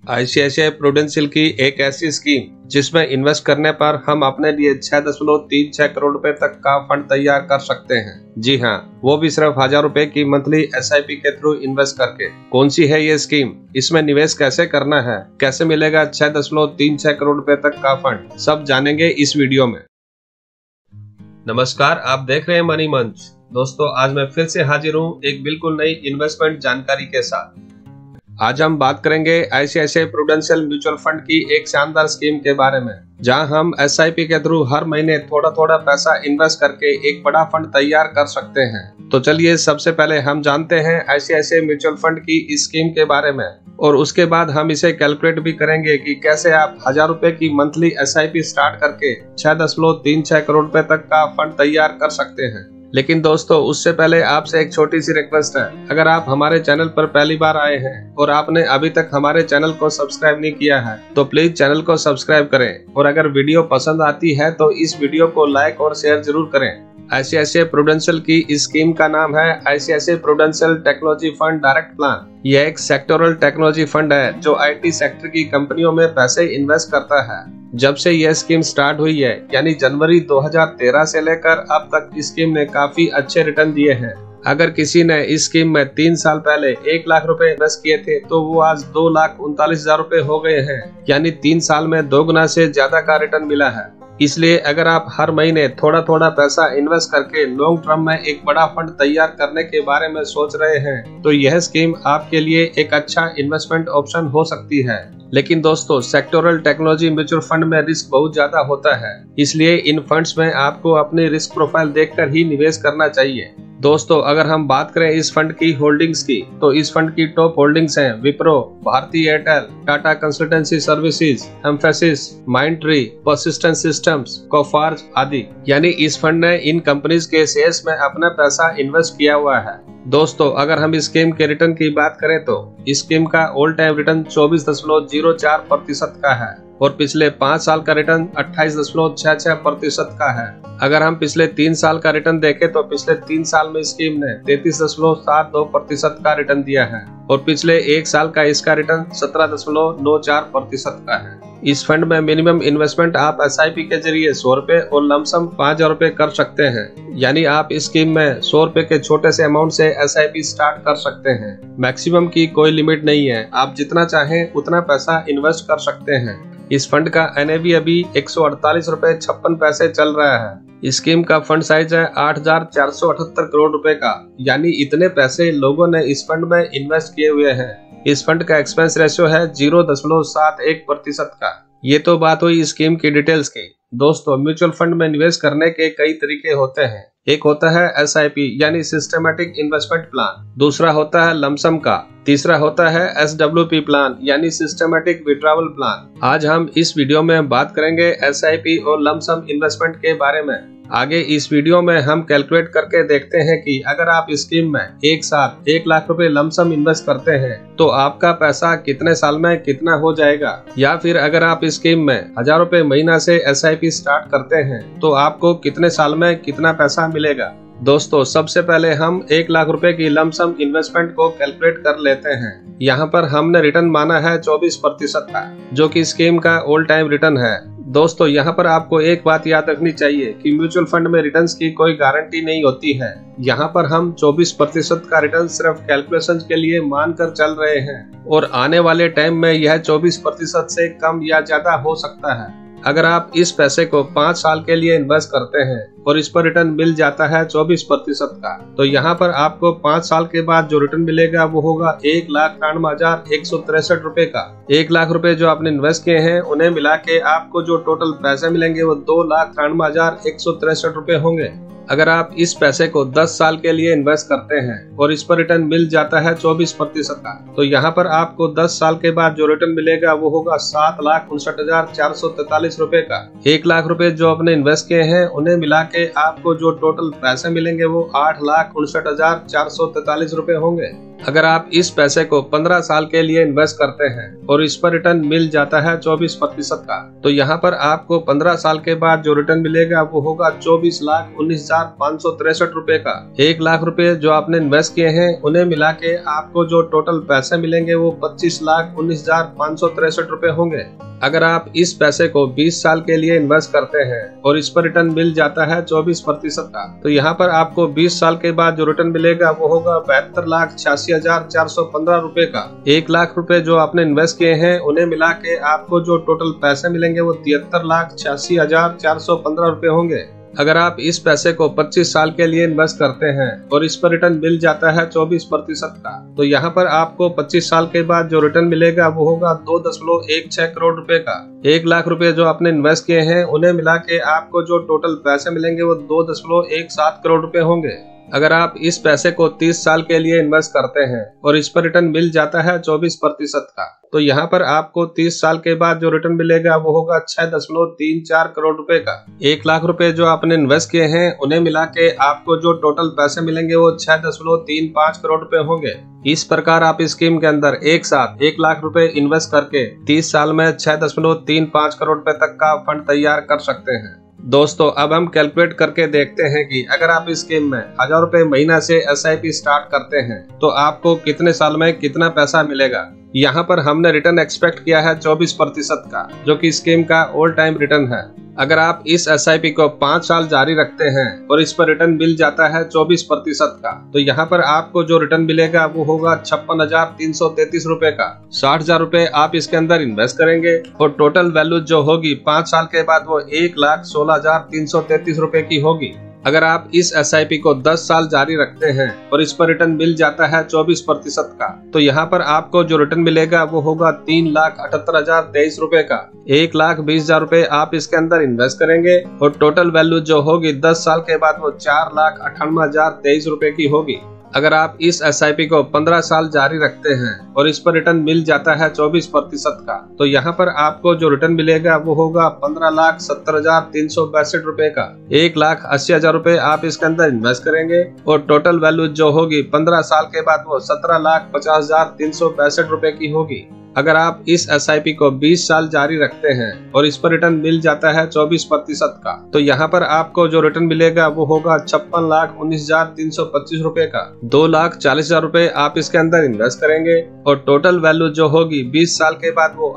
ICICI prudential की एक ऐसी स्कीम जिसमें इन्वेस्ट करने पर हम अपने लिए 6.36 करोड़ रुपए तक का फंड तैयार कर सकते हैं। जी हाँ, वो भी सिर्फ 1000 रुपए की मंथली एसआईपी के थ्रू इन्वेस्ट करके। कौन सी है ये स्कीम, इसमें निवेश कैसे करना है, कैसे मिलेगा 6.36 करोड़ रुपए तक का फंड, सब जानेंगे इस वीडियो में। नमस्कार, आप देख रहे हैं मनी मंच। दोस्तों, आज मैं फिर से हाजिर हूँ एक बिल्कुल नई इन्वेस्टमेंट जानकारी के साथ। आज हम बात करेंगे आईसीआईसीआई प्रूडेंशियल म्यूचुअल फंड की एक शानदार स्कीम के बारे में, जहां हम एसआईपी के थ्रू हर महीने थोड़ा थोड़ा पैसा इन्वेस्ट करके एक बड़ा फंड तैयार कर सकते हैं। तो चलिए सबसे पहले हम जानते हैं आईसीआईसीआई म्यूचुअल फंड की इस स्कीम के बारे में, और उसके बाद हम इसे कैलकुलेट भी करेंगे कि कैसे आप 1000 रुपए की मंथली एसआईपी स्टार्ट करके 6.36 करोड़ रुपए तक का फंड तैयार कर सकते हैं। लेकिन दोस्तों, उससे पहले आपसे एक छोटी सी रिक्वेस्ट है। अगर आप हमारे चैनल पर पहली बार आए हैं और आपने अभी तक हमारे चैनल को सब्सक्राइब नहीं किया है तो प्लीज चैनल को सब्सक्राइब करें, और अगर वीडियो पसंद आती है तो इस वीडियो को लाइक और शेयर जरूर करें। आईसीआईसीआई प्रूडेंशियल की इस स्कीम का नाम है ICICI Prudential technology fund direct plan. यह एक सेक्टोरल टेक्नोलॉजी फंड है जो आईटी सेक्टर की कंपनियों में पैसे इन्वेस्ट करता है। जब से यह स्कीम स्टार्ट हुई है, यानी जनवरी 2013 से लेकर अब तक इस स्कीम ने काफी अच्छे रिटर्न दिए हैं। अगर किसी ने इस स्कीम में 3 साल पहले 1 लाख रुपए इन्वेस्ट किए थे तो वो आज 2,39,000 रुपए हो गए हैं, यानी 3 साल में 2 गुना से ज्यादा का रिटर्न मिला है। इसलिए अगर आप हर महीने थोड़ा थोड़ा पैसा इन्वेस्ट करके लॉन्ग टर्म में एक बड़ा फंड तैयार करने के बारे में सोच रहे हैं तो यह स्कीम आपके लिए एक अच्छा इन्वेस्टमेंट ऑप्शन हो सकती है। लेकिन दोस्तों, सेक्टोरल टेक्नोलॉजी म्यूचुअल फंड में रिस्क बहुत ज्यादा होता है, इसलिए इन फंड्स में आपको अपनी रिस्क प्रोफाइल देखकर ही निवेश करना चाहिए। दोस्तों, अगर हम बात करें इस फंड की होल्डिंग्स की, तो इस फंड की टॉप होल्डिंग्स हैं विप्रो, भारती एयरटेल, टाटा कंसल्टेंसी सर्विसेज, एम्फेसिस, माइंडट्री, परसिस्टेंट सिस्टम्स, कोफार्ज आदि। यानी इस फंड ने इन कंपनीज के शेयर्स में अपना पैसा इन्वेस्ट किया हुआ है। दोस्तों, अगर हम इस स्कीम के रिटर्न की बात करें तो इस स्कीम का ऑल टाइम रिटर्न 24.04% का है, और पिछले 5 साल का रिटर्न 28.66% का है। अगर हम पिछले 3 साल का रिटर्न देखें तो पिछले 3 साल में स्कीम ने 33.72% का रिटर्न दिया है, और पिछले 1 साल का इसका रिटर्न 17.94% का है। इस फंड में मिनिमम इन्वेस्टमेंट आप एसआईपी के जरिए 100 रुपए और लमसम 5,000 रुपए कर सकते हैं। यानी आप इस स्कीम में 100 रुपए के छोटे से अमाउंट से एसआईपी स्टार्ट कर सकते हैं। मैक्सिमम की कोई लिमिट नहीं है, आप जितना चाहें उतना पैसा इन्वेस्ट कर सकते हैं। इस फंड का एनएवी अभी 148 रुपए 56 पैसे चल रहा है। इस स्कीम का फंड साइज है 8,478 करोड़ रुपए का, यानी इतने पैसे लोगों ने इस फंड में इन्वेस्ट किए हुए हैं। इस फंड का एक्सपेंस रेशियो है 0.71% का। ये तो बात हुई स्कीम की डिटेल्स की। दोस्तों, म्यूचुअल फंड में निवेश करने के कई तरीके होते हैं। एक होता है एसआईपी यानी सिस्टमैटिक इन्वेस्टमेंट प्लान, दूसरा होता है लमसम का, तीसरा होता है एसडब्ल्यूपी प्लान यानी सिस्टमैटिक विड्रॉवल प्लान। आज हम इस वीडियो में बात करेंगे एसआईपी और लमसम इन्वेस्टमेंट के बारे में। आगे इस वीडियो में हम कैलकुलेट करके देखते हैं कि अगर आप इस स्कीम में एक साथ 1 लाख रुपए लमसम इन्वेस्ट करते हैं तो आपका पैसा कितने साल में कितना हो जाएगा, या फिर अगर आप इस स्कीम में 1000 रुपए महीना से एसआईपी स्टार्ट करते हैं तो आपको कितने साल में कितना पैसा मिलेगा। दोस्तों, सबसे पहले हम 1 लाख रुपए की लमसम इन्वेस्टमेंट को कैलकुलेट कर लेते हैं। यहाँ पर हमने रिटर्न माना है 24% का, जो कि स्कीम का ऑल टाइम रिटर्न है। दोस्तों, यहाँ पर आपको एक बात याद रखनी चाहिए कि म्यूचुअल फंड में रिटर्न्स की कोई गारंटी नहीं होती है। यहाँ पर हम 24% का रिटर्न सिर्फ कैलकुलेशन के लिए मानकर चल रहे हैं, और आने वाले टाइम में यह 24% से कम या ज्यादा हो सकता है। अगर आप इस पैसे को 5 साल के लिए इन्वेस्ट करते हैं और इस पर रिटर्न मिल जाता है 24% का, तो यहाँ पर आपको 5 साल के बाद जो रिटर्न मिलेगा वो होगा 1,93,163 रुपए का। 1 लाख रुपए जो आपने इन्वेस्ट किए हैं उन्हें मिला के आपको जो टोटल पैसे मिलेंगे वो 2,93,163 रुपए होंगे। अगर आप इस पैसे को 10 साल के लिए इन्वेस्ट करते हैं और इस पर रिटर्न मिल जाता है 24% का, तो यहाँ पर आपको 10 साल के बाद जो रिटर्न मिलेगा वो होगा 7,59,443 रुपए का। 1 लाख रुपए जो आपने इन्वेस्ट किए हैं उन्हें मिला के आपको जो टोटल पैसे मिलेंगे वो 8,59,443 रुपए होंगे। अगर आप इस पैसे को 15 साल के लिए इन्वेस्ट करते हैं और इस पर रिटर्न मिल जाता है 24% का, तो यहाँ पर आपको 15 साल के बाद जो रिटर्न मिलेगा वो होगा 24,19,563 रुपए का। 1 लाख रुपए जो आपने इन्वेस्ट किए हैं उन्हें मिला के आपको जो टोटल पैसे मिलेंगे वो 25,19,563 रुपए होंगे। अगर आप इस पैसे को 20 साल के लिए इन्वेस्ट करते हैं और इस पर रिटर्न मिल जाता है 24% का, तो यहाँ पर आपको 20 साल के बाद जो रिटर्न मिलेगा वो होगा 72,86,415 रुपए का। 1 लाख रुपए जो आपने इन्वेस्ट किए हैं उन्हें मिला के आपको जो टोटल पैसे मिलेंगे वो 73,86,415 रुपए होंगे। अगर आप इस पैसे को 25 साल के लिए इन्वेस्ट करते हैं और इस पर रिटर्न मिल जाता है 24% का, तो यहाँ पर आपको 25 साल के बाद जो रिटर्न मिलेगा वो होगा 2.16 करोड़ रुपए का। 1 लाख रुपए जो आपने इन्वेस्ट किए हैं उन्हें मिला के आपको जो टोटल पैसे मिलेंगे वो 2.17 करोड़ रुपए होंगे। अगर आप इस पैसे को 30 साल के लिए इन्वेस्ट करते हैं और इस पर रिटर्न मिल जाता है 24% का, तो यहाँ पर आपको 30 साल के बाद जो रिटर्न मिलेगा वो होगा 6.34 करोड़ रुपए का। 1 लाख रुपए जो आपने इन्वेस्ट किए हैं उन्हें मिला के आपको जो टोटल पैसे मिलेंगे वो 6.35 करोड़ रुपए होंगे। इस प्रकार आप इस स्कीम के अंदर एक साथ 1 लाख रुपए इन्वेस्ट करके 30 साल में 6.35 करोड़ रुपए तक का फंड तैयार कर सकते हैं। दोस्तों, अब हम कैलकुलेट करके देखते हैं कि अगर आप इस स्कीम में 1000 रुपए महीना से SIP स्टार्ट करते हैं तो आपको कितने साल में कितना पैसा मिलेगा। यहाँ पर हमने रिटर्न एक्सपेक्ट किया है 24% का, जो कि स्कीम का ऑल टाइम रिटर्न है। अगर आप इस SIP को 5 साल जारी रखते हैं और इस पर रिटर्न मिल जाता है 24% का, तो यहाँ पर आपको जो रिटर्न मिलेगा वो होगा 56,333 रुपए का। 60,000 रुपए आप इसके अंदर इन्वेस्ट करेंगे और टोटल वैल्यू जो होगी 5 साल के बाद वो 1,16,333 रुपए की होगी। अगर आप इस SIP को 10 साल जारी रखते हैं और इस पर रिटर्न मिल जाता है 24% का, तो यहाँ पर आपको जो रिटर्न मिलेगा वो होगा 3,78,023 रुपए का। 1,20,000 रुपए आप इसके अंदर इन्वेस्ट करेंगे और टोटल वैल्यू जो होगी 10 साल के बाद वो 4,98,023 रुपए की होगी। अगर आप इस SIP को 15 साल जारी रखते हैं और इस पर रिटर्न मिल जाता है 24% का, तो यहाँ पर आपको जो रिटर्न मिलेगा वो होगा 15,70,362 रुपए का। 1,80,000 रुपए आप इसके अंदर इन्वेस्ट करेंगे और टोटल वैल्यू जो होगी 15 साल के बाद वो 17,50,362 रुपए की होगी। अगर आप इस SIP को 20 साल जारी रखते हैं और इस पर रिटर्न मिल जाता है 24% का, तो यहाँ पर आपको जो रिटर्न मिलेगा वो होगा 56,19,325 रुपए का। 2,40,000 रुपए आप इसके अंदर इन्वेस्ट करेंगे और टोटल वैल्यू जो होगी 20 साल के बाद वो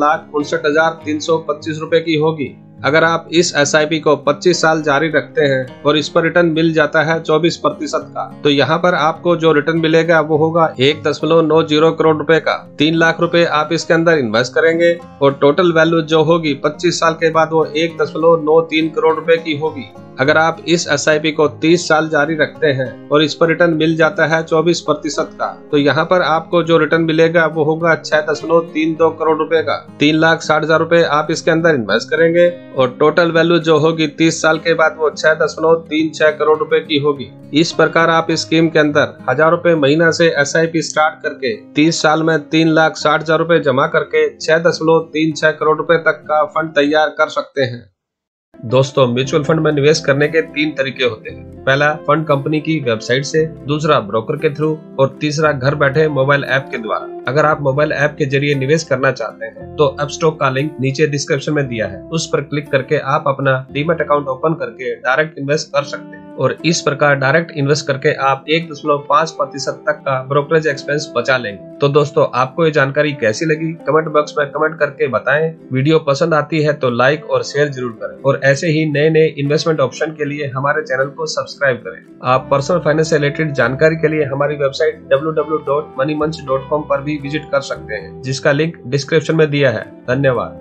58,59,325 रुपए की होगी। अगर आप इस SIP को 25 साल जारी रखते हैं और इस पर रिटर्न मिल जाता है 24% का, तो यहाँ पर आपको जो रिटर्न मिलेगा वो होगा 1.90 करोड़ रुपए का। 3 लाख रुपए आप इसके अंदर इन्वेस्ट करेंगे और टोटल वैल्यू जो होगी 25 साल के बाद वो 1.93 करोड़ रुपए की होगी। अगर आप इस SIP को 30 साल जारी रखते हैं और इस पर रिटर्न मिल जाता है 24% का, तो यहाँ पर आपको जो रिटर्न मिलेगा वो होगा 6.32 करोड़ रुपए का। 3,60,000 रुपए आप इसके अंदर इन्वेस्ट करेंगे और टोटल वैल्यू जो होगी 30 साल के बाद वो 6.36 करोड़ रुपए की होगी। इस प्रकार आप इस स्कीम के अंदर 1000 रुपए महीना से SIP स्टार्ट करके 30 साल में 3,60,000 रुपए जमा करके 6.36 करोड़ रुपए तक का फंड तैयार कर सकते हैं। दोस्तों, म्यूचुअल फंड में निवेश करने के 3 तरीके होते हैं। पहला, फंड कंपनी की वेबसाइट से, दूसरा ब्रोकर के थ्रू और तीसरा घर बैठे मोबाइल ऐप के द्वारा। अगर आप मोबाइल ऐप के जरिए निवेश करना चाहते हैं तो अपस्टॉक का लिंक नीचे डिस्क्रिप्शन में दिया है, उस पर क्लिक करके आप अपना डीमैट अकाउंट ओपन करके डायरेक्ट इन्वेस्ट कर सकते हैं और इस प्रकार डायरेक्ट इन्वेस्ट करके आप 1.5% तक का ब्रोकरेज एक्सपेंस बचा लेंगे। तो दोस्तों, आपको ये जानकारी कैसी लगी कमेंट बॉक्स में कमेंट करके बताएं। वीडियो पसंद आती है तो लाइक और शेयर जरूर करें और ऐसे ही नए नए इन्वेस्टमेंट ऑप्शन के लिए हमारे चैनल को सब्सक्राइब करें। आप पर्सनल फाइनेंस से रिलेटेड जानकारी के लिए हमारी वेबसाइट www.moneymunch.com पर भी विजिट कर सकते हैं, जिसका लिंक डिस्क्रिप्शन में दिया है। धन्यवाद।